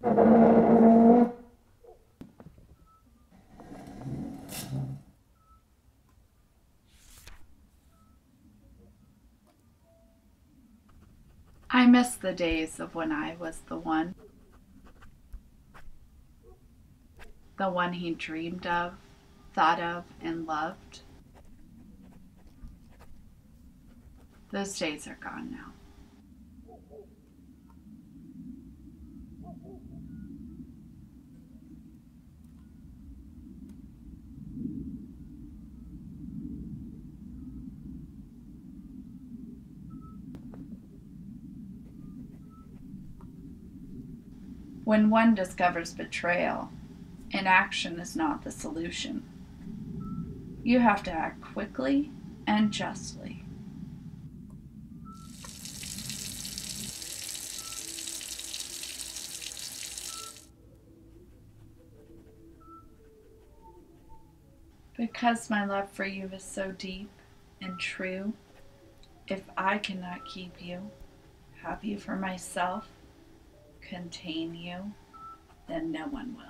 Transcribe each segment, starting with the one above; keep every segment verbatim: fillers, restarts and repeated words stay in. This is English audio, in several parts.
I miss the days of when I was the one, the one he dreamed of, thought of, and loved. Those days are gone now. When one discovers betrayal, inaction is not the solution. You have to act quickly and justly. Because my love for you is so deep and true, if I cannot keep you, have you for myself, contain you, then no one will.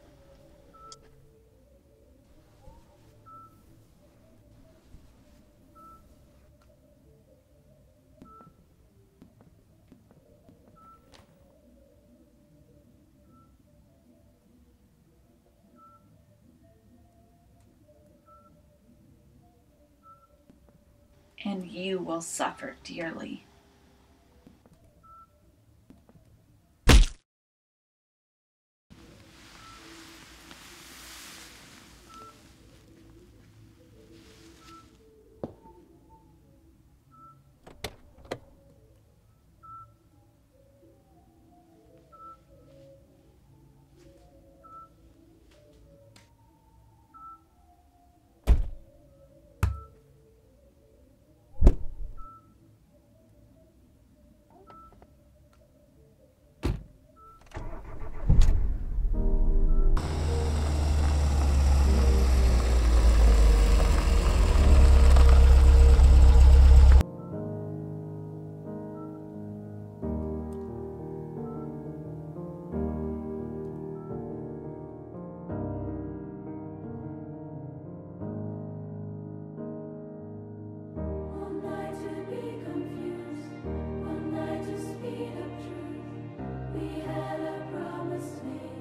And you will suffer dearly. One night to be confused, one night to speed up truth. We had a promise made.